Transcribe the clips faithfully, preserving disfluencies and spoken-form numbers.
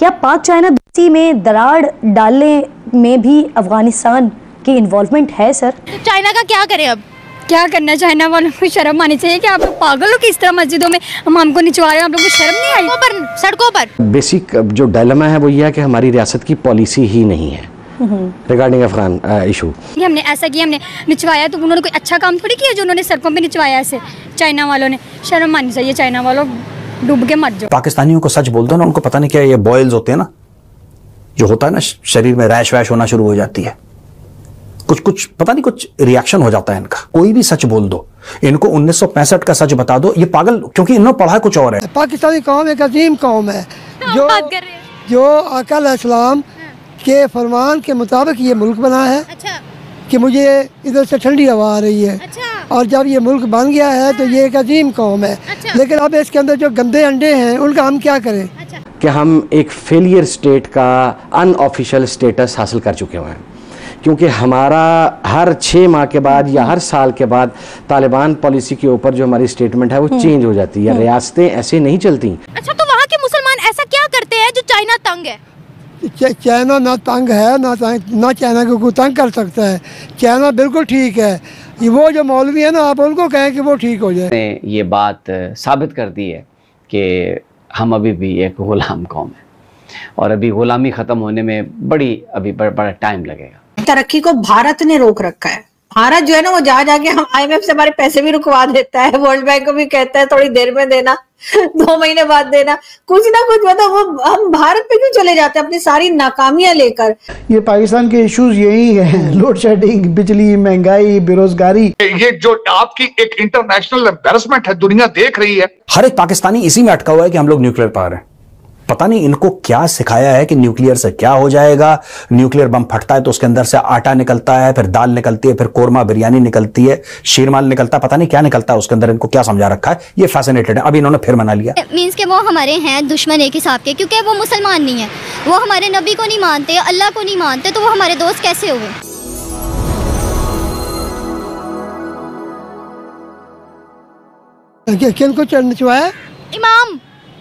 क्या पाक चाइना दोस्ती में दरार डालने में भी अफगानिस्तान की इन्वॉल्वमेंट है सर? तो चाइना का क्या करें अब? क्या करना, चाइना वालों को शर्म आनी चाहिए कि आप लोग पागल हो किस तरह मस्जिदों में हम हमको निचवा रहे हैं, आप लोगों को शर्म नहीं आई? सड़कों पर सड़कों पर बेसिक जो डायलेमा है वो ये है कि हमारी रियासत की पॉलिसी ही नहीं है रिगार्डिंग अफगान इशू। हमने ऐसा किया, हमने निचवाया तो उन्होंने कोई अच्छा काम थोड़ी किया जो उन्होंने सड़कों पे निचवाया ऐसे। चाइना वालों ने शर्म आनी चाहिए, चाइना वालों डूब के मर जाओ। पाकिस्तानियों को सच बोल दो ना, उनको पता नहीं क्या ये बॉयल्स होते हैं ना, जो होता है ना शरीर में रैश वैश होना शुरू हो जाती है, कुछ कुछ पता नहीं कुछ रिएक्शन हो जाता है इनका। कोई भी सच बोल दो, इनको उन्नीस सौ पैंसठ का सच बता दो, ये पागल, क्योंकि इन्होंने पढ़ा कुछ और है। पाकिस्तानी कौम एक अजीम कौम है जो जो आका अलैहिस्सलाम के फरमान के मुताबिक ये मुल्क बना है। अच्छा। कि मुझे इधर से ठंडी हवा आ रही है। अच्छा। और जब ये मुल्क बन गया है तो ये एक अजीम कौम है। अच्छा। लेकिन अब इसके अंदर जो गंदे अंडे हैं उनका हम क्या करें? अच्छा। कि हम एक फेलियर स्टेट का अनऑफिशियल स्टेटस हासिल कर चुके हुए हैं, क्योंकि हमारा हर छः माह के बाद या हर साल के बाद तालिबान पॉलिसी के ऊपर जो हमारी स्टेटमेंट है वो चेंज हो जाती है। रियासतें ऐसे नहीं चलती। अच्छा, तो वहाँ के मुसलमान ऐसा क्या करते हैं जो चाइना तंग है? चाइना ना तंग है ना ना चाइना को कोई तंग कर सकता है। चाइना बिल्कुल ठीक है। ये वो जो मौलवी है ना, आप उनको कहें कि वो ठीक हो जाए। ये बात साबित कर दी है कि हम अभी भी एक गुलाम कौम है और अभी गुलामी ख़त्म होने में बड़ी अभी बड़ा, बड़ा टाइम लगेगा। तरक्की को भारत ने रोक रखा है। भारत जो है ना वो जा जाके हम आईएमएफ से हमारे पैसे भी रुकवा देता है, वर्ल्ड बैंक को भी कहता है थोड़ी देर में देना, दो महीने बाद देना, कुछ ना कुछ मतलब वो हम भारत पे क्यों चले जाते हैं अपनी सारी नाकामियां लेकर। ये पाकिस्तान के इश्यूज यही है, लोड शेडिंग, बिजली, महंगाई, बेरोजगारी। ये जो आपकी एक इंटरनेशनल एम्बैरेसमेंट है, दुनिया देख रही है। हर एक पाकिस्तानी इसी में अटका हुआ है कि हम लोग न्यूक्लियर पावर हैं। पता नहीं इनको क्या सिखाया है कि न्यूक्लियर से क्या हो जाएगा। न्यूक्लियर बम फटता है तो उसके अंदर से आटा निकलता है, फिर दाल निकलती है, फिर कोरमा बिरयानी निकलती है, शीरमाल निकलता है, पता नहीं क्या निकलता है उसके अंदर। इनको क्या समझा रखा है, ये फैसिनेटेड है। अभी इन्होंने फिर मना लिया। मींस के वो हमारे हैं दुश्मन एक हिसाब के, क्योंकि वो मुसलमान नहीं है, वो हमारे नबी को नहीं मानते, अल्लाह को नहीं मानते, तो वो हमारे दोस्त कैसे हुए? किनको निचवाया? इमाम।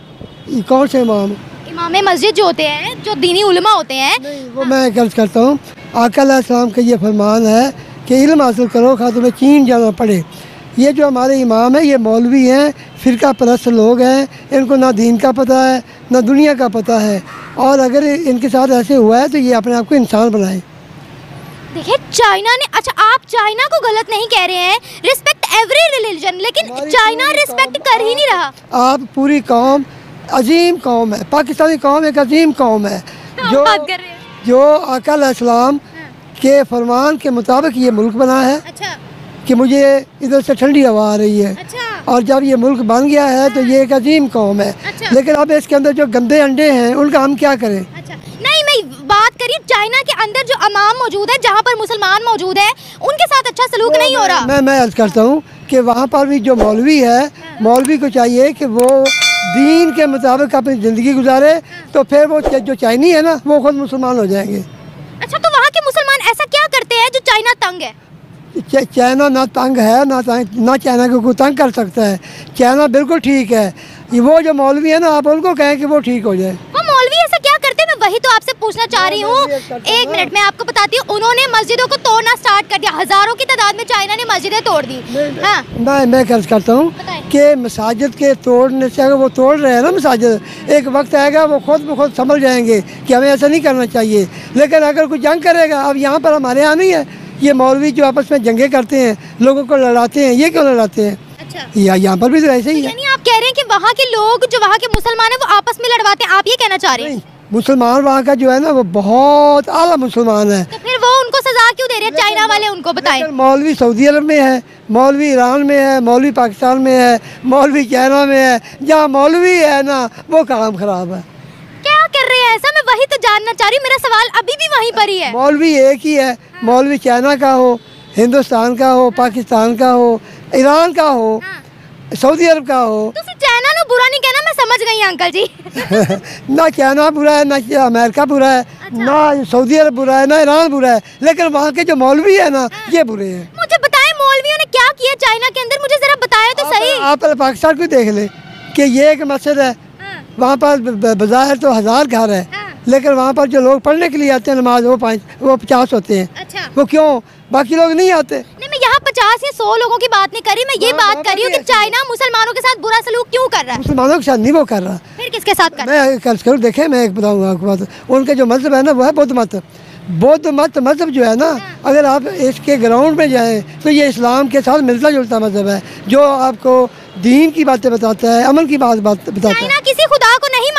कौन से इमाम? इमाम मस्जिद जो होते हैं, जो दीनी उलमा होते हैं। नहीं, वो मैं गर्ज करता हूँ। आका अलैहिस्सलाम का ये फरमान है कि इल्म हासिल करो खा तुम्हें चीन जाना पड़े। ये जो हमारे इमाम है ये मौलवी हैं, फ़िरका परस्त लोग हैं, इनको ना दीन का पता है ना दुनिया का पता है। और अगर इनके साथ ऐसे हुआ है तो ये अपने आप को इंसान बनाए। देखिए चाइना ने, अच्छा आप चाइना को गलत नहीं कह रहे हैं, रिस्पेक्ट एवरी रिलीजन, लेकिन चाइना रिस्पेक्ट कर ही नहीं रहा। आप पूरी कौम अजीम कौम है, पाकिस्तानी कौम एक अजीम कौम है जो जो आका अलैहिस्सलाम के फरमान के मुताबिक ये मुल्क बना है। अच्छा। कि मुझे इधर से ठंडी हवा आ रही है। अच्छा। और जब ये मुल्क बन गया है तो ये एक अजीम कौम है। अच्छा। लेकिन अब इसके अंदर जो गंदे अंडे हैं उनका हम क्या करें? अच्छा। नहीं, मैं बात करी चाइना के अंदर जो अमाम मौजूद है, जहाँ पर मुसलमान मौजूद है, उनके साथ अच्छा सलूक नहीं हो रहा। मैं मैं अर्ज करता हूँ कि वहाँ पर भी जो मौलवी है, मौलवी को चाहिए कि वो दीन के मुताबिक अपनी ज़िंदगी गुजारे, तो फिर वो जो चाइनी है ना वो खुद मुसलमान हो जाएंगे। अच्छा, तो वहाँ के मुसलमान ऐसा क्या करते हैं जो चाइना तंग है? चाइना ना तंग है ना ना चाइना को कोई तंग कर सकता है। चाइना बिल्कुल ठीक है। ये वो जो मौलवी है ना, आप उनको कहें कि वो ठीक हो जाए। वो मौलवी ऐसा क्या करते हैं? मैं वही तो आपसे पूछना चाह रही हूँ। एक मिनट में आपको बताती हूँ, उन्होंने मस्जिदों को तोड़ना स्टार्ट कर दिया। हजारों की तादाद में चाइना ने मस्जिदें तोड़ दी। हाँ। मैं मैं कर्ज करता हूँ कि मसाजिद के तोड़ने से, अगर वो तोड़ रहे हैं ना मसाजिद, एक वक्त आएगा वो खुद ब खुद समझ जाएंगे कि हमें ऐसा नहीं करना चाहिए। लेकिन अगर कोई जंग करेगा, अब यहाँ पर हमारे यहाँ नहीं है, ये मौलवी जो आपस में जंगे करते हैं, लोगों को लड़ाते हैं, ये क्यों लड़ाते हैं? अच्छा। या यहाँ पर भी तो ऐसे ही है। यानी आप कह रहे हैं कि वहाँ के लोग, जो वहाँ के मुसलमान हैं, वो आपस में लड़वाते हैं, आप ये कहना चाह रहे हैं? मुसलमान वहाँ का जो है ना वो बहुत आला मुसलमान है। तो फिर वो उनको सजा क्यों दे रहे हैं? चाइना वाले उनको बताएं। मौलवी सऊदी अरब में है, मौलवी ईरान में है, मौलवी पाकिस्तान में है, मौलवी चाइना में है। जहाँ मौलवी है ना वो काम खराब है। क्या कर रहे हैं ऐसा? मैं वही तो जानना चाह रही हूँ, मेरा सवाल अभी भी वहीं पर ही है। मौलवी एक ही है। हाँ। मौलवी चाइना का हो, हिंदुस्तान का हो, हाँ। पाकिस्तान का हो, ईरान का हो, हाँ। सऊदी अरब का हो। तो चाइना नो बुरा नहीं कहना, मैं समझ गई अंकल जी। ना चाइना बुरा है, ना अमेरिका बुरा है। अच्छा। ना सऊदी अरब बुरा है, ना ईरान बुरा है, लेकिन वहाँ के जो मौलवी है ना, हाँ। ये बुरे हैं। मुझे बताएं मौलवियों ने क्या किया चाइना के अंदर, मुझे जरा बताया तो सही। आप पाकिस्तान को देख ले कि ये एक मस्जिद है, वहाँ पर बाजार तो हज़ार घर है, लेकिन वहाँ पर जो लोग पढ़ने के लिए आते हैं नमाज वो पाँच वो पचास होते हैं। अच्छा। वो क्यों, बाकी लोग नहीं आते? नहीं, मैं यहाँ पचास या सौ लोगों की बात नहीं कर रही, मैं ये बात कर रही हूँ कि चाइना मुसलमानों के साथ बुरा सलूक क्यों कर रहा है? मुसलमानों के साथ नहीं वो कर रहा। फिर किसके साथ कर रहा है? मैं कल करूँ देखे, मैं एक बताऊँगा आपको बात। उनके जो मजहब है ना वो है बौद्ध मत। बौद्ध मत मजहब जो है ना, अगर आप इसके ग्राउंड में जाएँ तो ये इस्लाम के साथ मिलता जुलता मजहब है, जो आपको दीन की बातें बताता है, अमल की बात बात बताता है। चाइना किसी खुदा को नहीं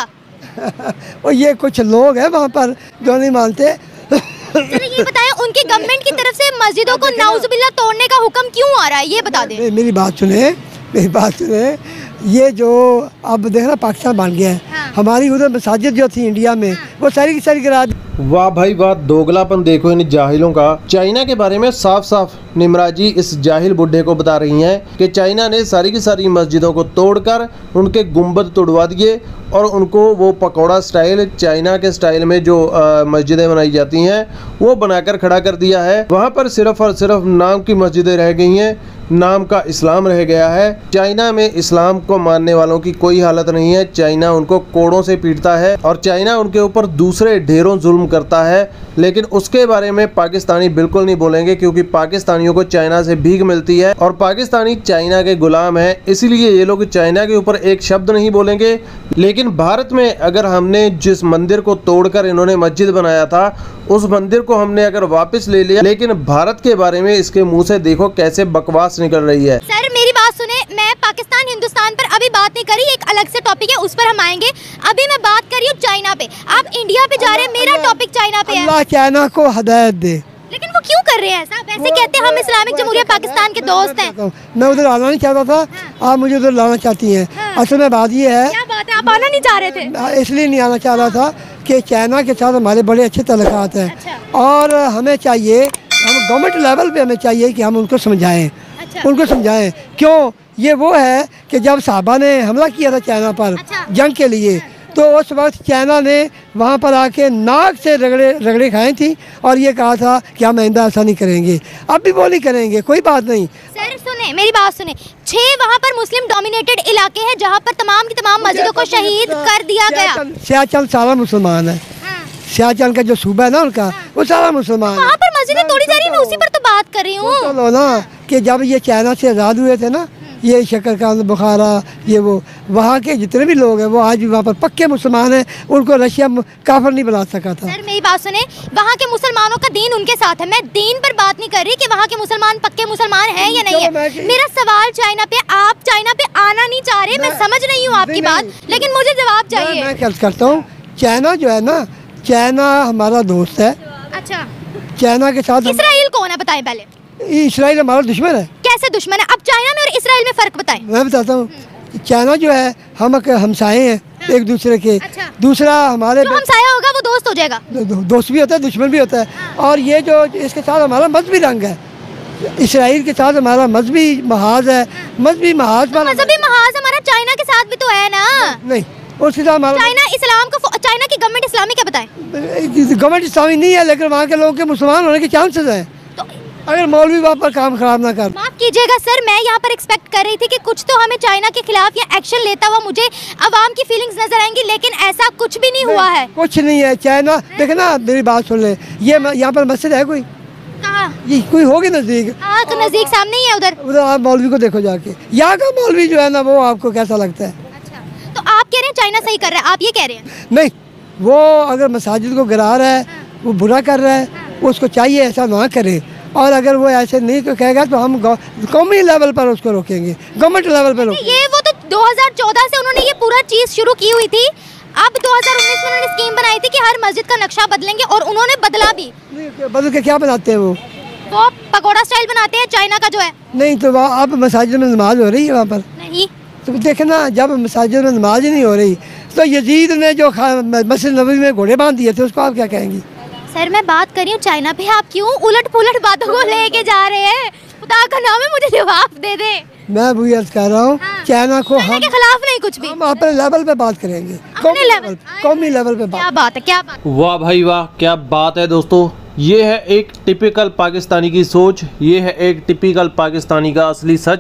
मानता। और ये कुछ लोग हैं वहाँ पर जो नहीं मानते। चलिए ये बताएं, उनकी गवर्नमेंट की तरफ से मस्जिदों को नाउजुबिल्लाह तोड़ने का हुक्म क्यों आ रहा है, ये बता दें। मेरी बात सुने, मेरी बात सुने। ये जो अब देखना पाकिस्तान बन गया है, हाँ। हमारी उधर मसाजिद जो थी इंडिया में, हाँ। वो सारी की सारी गिरा दी। वाह भाई वाह, दोगलापन देखो इन जाहिलों का। चाइना के बारे में साफ साफ निमराजी इस जाहिल बुड्ढे को बता रही हैं कि चाइना ने सारी की सारी मस्जिदों को तोड़कर उनके गुंबद तोड़वा दिए और उनको वो पकौड़ा स्टाइल, चाइना के स्टाइल में जो मस्जिदें बनाई जाती हैं वो बनाकर खड़ा कर दिया है। वहाँ पर सिर्फ और सिर्फ नाम की मस्जिदें रह गई हैं, नाम का इस्लाम रह गया है। चाइना में इस्लाम को मानने वालों की कोई हालत नहीं है। चाइना उनको कोड़ों से पीटता है और चाइना उनके ऊपर दूसरे ढेरों जुल्म करता है, लेकिन उसके बारे में पाकिस्तानी बिल्कुल नहीं बोलेंगे, क्योंकि पाकिस्तानियों को चाइना से भीख मिलती है और पाकिस्तानी चाइना के गुलाम हैं, इसीलिए ये लोग चाइना के ऊपर एक शब्द नहीं बोलेंगे। लेकिन भारत में अगर हमने जिस मंदिर को तोड़कर इन्होंने मस्जिद बनाया था, उस मंदिर को हमने अगर वापस ले लिया, लेकिन भारत के बारे में इसके मुंह से देखो कैसे बकवास निकल रही है। सर मेरी बात सुने, मैं पाकिस्तान हिंदुस्तान पर अभी बात नहीं करी, एक अलग से टॉपिक है, उस पर हम आएंगे। अभी मैं बात कर रही हूँ चाइना पे, आप इंडिया पे जा रहे हैं, मेरा टॉपिक चाइना पे है। अल्लाह चाइना को हिदायत दे। लेकिन वो क्यों कर रहे हैं ऐसा? वैसे कहते हैं हम इस्लामिक जमहूरिया पाकिस्तान के दोस्त हैं। मैं उधर आना नहीं चाहता था, हाँ। आप मुझे उधर लाना चाहती हैं। हाँ। असल में बात ये है, क्या बात है, आप आना नहीं चाह रहे थे? इसलिए नहीं आना चाह रहा था कि चाइना के साथ हमारे बड़े अच्छे तल्लुकात हैं। अच्छा। और हमें चाहिए, हम गवर्नमेंट लेवल पे हमें चाहिए कि हम उनको समझाएं। अच्छा। उनको समझाएं क्यों। ये वो है कि जब साहबा ने हमला किया था चाइना पर, अच्छा। जंग के लिए, तो उस वक्त चाइना ने वहाँ पर आके नाक से रगड़े रगड़े खाए थी और ये कहा था कि हम आइंदा ऐसा नहीं करेंगे। अब भी वो नहीं करेंगे, कोई बात नहीं। सर सुने, मेरी बात सुने, छह वहाँ पर मुस्लिम डोमिनेटेड इलाके हैं जहाँ पर तमाम की तमाम मस्जिदों को शहीद कर दिया गया। सियाचल सारा मुसलमान है, सियाचल का जो सूबा है ना उनका, वो सारा मुसलमान। वहाँ पर मस्जिदें तोड़ी जा रही है, मैं उसी पर तो बात कर रही हूँ। चलो ना कि जब ये चाइना से आज़ाद हुए थे ना, ये शकरकंद, बुखारा, ये वो वहाँ के जितने भी लोग हैं वो आज भी वहाँ पर पक्के मुसलमान हैं, उनको रशिया काफिर नहीं बना सका था। सर मेरी बात सुने, वहाँ के मुसलमानों का दीन उनके साथ है, मैं दीन पर बात नहीं कर रही कि वहाँ के मुसलमान पक्के मुसलमान हैं या नहीं है। मेरा सवाल चाइना पे, आप चाइना पे आना नहीं चाह रहे, मैं समझ रही हूँ आपकी बात, लेकिन मुझे जवाब चाहिए। मैं क्या करता हूँ, चाइना जो है ना, चाइना हमारा दोस्त है। अच्छा, चाइना के साथ इसराइल कौन है बताएं पहले? इसराइल हमारा दुश्मन है। कैसे दुश्मन है? अब चाइना में और इसराइल में फर्क बताएं। मैं बताता हूँ, चाइना जो है हम हमसाए हैं, हाँ। एक दूसरे के। अच्छा। दूसरा हमारे जो हमसाया होगा वो दोस्त हो जाएगा। दो, दो, दोस्त भी होता है, दुश्मन भी होता है। हाँ। और ये जो इसके साथ हमारा मजहबी रंग है, इसराइल के साथ हमारा मजहबी महाज है। मजहबी महाज मजहबी महाज हमारा चाइना के साथ भी तो है ना? नहीं, उसके साथ हमारा चाइना इस्लाम को, चाइना की गवर्नमेंट इस्लामिक है बताएं। गवर्नमेंट इस्लामिक नहीं है, लेकिन वहाँ के लोगों के मुसलमान होने के चांसेस हैं, तो अगर मौलवी वहाँ पर काम खराब ना कर। माफ कीजिएगा सर, मैं यहाँ पर एक्सपेक्ट कर रही थी कि कुछ तो हमें चाइना के खिलाफ या एक्शन लेता हुआ मुझे अवाम की फीलिंग्स नजर आएंगी, लेकिन ऐसा कुछ भी नहीं, नहीं हुआ है। कुछ नहीं है। चाइना देखे ना, मेरी बात सुन ले, ये यहाँ पर मस्जिद है कोई? कहाँ? ये कोई होगी नजदीक? हाँ तो नजदीक सामने ही है उधर। उधर आप मौलवी को देखो जाके, यहाँ का मौलवी जो है ना वो आपको कैसा लगता है? अच्छा, तो आप कह रहे हैं चाइना सही कर रहा है, आप ये कह रहे हैं? नहीं, वो अगर मसाजिद को गिरा रहा है, वो बुरा कर रहा है, उसको चाहिए ऐसा ना करे। और अगर वो ऐसे नहीं तो कहेगा तो हम कौमी लेवल पर उसको रोकेंगे, गवर्नमेंट लेवल पर रोकेंगे। ये वो तो दो हज़ार चौदह से उन्होंने ये पूरा चीज शुरू की हुई थी। अब दो हज़ार उन्नीस में उन्होंने स्कीम बनाई थी कि हर मस्जिद का नक्शा बदलेंगे, और उन्होंने बदला भी। बदल के क्या बनाते हैं वो? वो पकोड़ा स्टाइल बनाते हैं चाइना का जो है। नहीं तो वहाँ अब मसाजिद में नमाज हो रही है वहाँ पर? नहीं। तो देखना, जब मसाजिद में नमाज ही नहीं हो रही तो यजीद ने जो मस्जिद नबवी में घोड़े बांध दिए थे उसको आप क्या कहेंगी? सर मैं बात कर रही हूँ चाइना पे, आप क्यों उलट पुलट बातों को लेके जा रहे हैं? खुदा का नाम है, मुझे जवाब दे दे। मैं वही अर्ज कर रहा हूँ, हाँ। चाइना को हम के खिलाफ नहीं कुछ भी, हम अपने लेवल पे बात करेंगे, कौमी लेवल, कौमी लेवल पे बात। क्या बात है, क्या बात। वाह भाई वाह, क्या बात है दोस्तों। ये है एक टिपिकल पाकिस्तानी की सोच, ये है एक टिपिकल पाकिस्तानी का असली सच।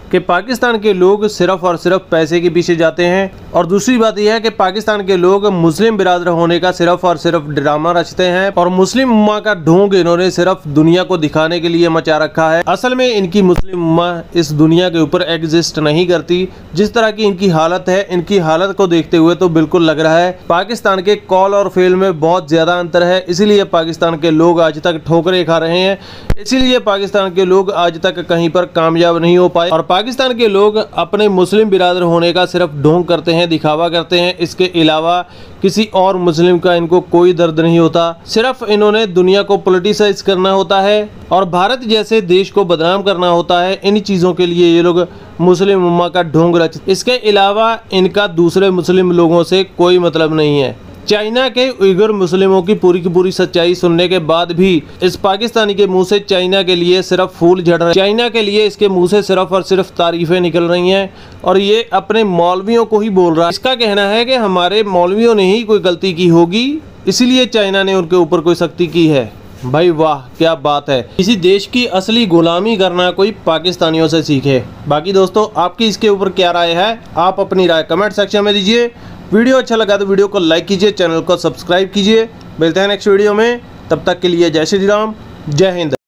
कि पाकिस्तान के लोग सिर्फ और सिर्फ पैसे के पीछे जाते हैं, और दूसरी बात यह है कि पाकिस्तान के लोग मुस्लिम बिरादर होने का सिर्फ और सिर्फ ड्रामा रचते हैं और मुस्लिम उम्मा का ढोंग इन्होंने सिर्फ दुनिया को दिखाने के लिए मचा रखा है। असल में इनकी मुस्लिम उम्मा इस दुनिया के ऊपर एग्जिस्ट नहीं करती। जिस तरह की इनकी हालत है, इनकी हालत को देखते हुए तो बिल्कुल लग रहा है पाकिस्तान के कॉल और फेल में बहुत ज़्यादा अंतर है। इसीलिए पाकिस्तान के लोग आज तक ठोकरें खा रहे हैं, इसीलिए पाकिस्तान के लोग आज तक कहीं पर कामयाब नहीं हो पाए। और पाकिस्तान के लोग अपने मुस्लिम बिरादर होने का सिर्फ ढोंग करते हैं, दिखावा करते हैं। इसके अलावा किसी और मुस्लिम का इनको कोई दर्द नहीं होता। सिर्फ इन्होंने दुनिया को पॉलिटिसाइज करना होता है और भारत जैसे देश को बदनाम करना होता है। इन चीज़ों के लिए ये लोग मुस्लिम उम्मा का ढोंग रच। इसके अलावा इनका दूसरे मुस्लिम लोगों से कोई मतलब नहीं है। चाइना के उइगर मुस्लिमों की पूरी की पूरी सच्चाई सुनने के बाद भी इस पाकिस्तानी के मुंह से चाइना के लिए सिर्फ फूल झड़ रहे, चाइना के लिए इसके मुंह से सिर्फ और सिर्फ तारीफें निकल रही हैं और ये अपने मौलवियों को ही बोल रहा है। इसका कहना है कि हमारे मौलवियों ने ही कोई गलती की होगी, इसीलिए चाइना ने उनके ऊपर कोई सख्ती की है। भाई वाह, क्या बात है। किसी देश की असली गुलामी करना कोई पाकिस्तानियों से सीखे। बाकी दोस्तों, आपकी इसके ऊपर क्या राय है, आप अपनी राय कमेंट सेक्शन में दीजिए। वीडियो अच्छा लगा तो वीडियो को लाइक कीजिए, चैनल को सब्सक्राइब कीजिए। मिलते हैं नेक्स्ट वीडियो में, तब तक के लिए जय श्री राम, जय हिंद।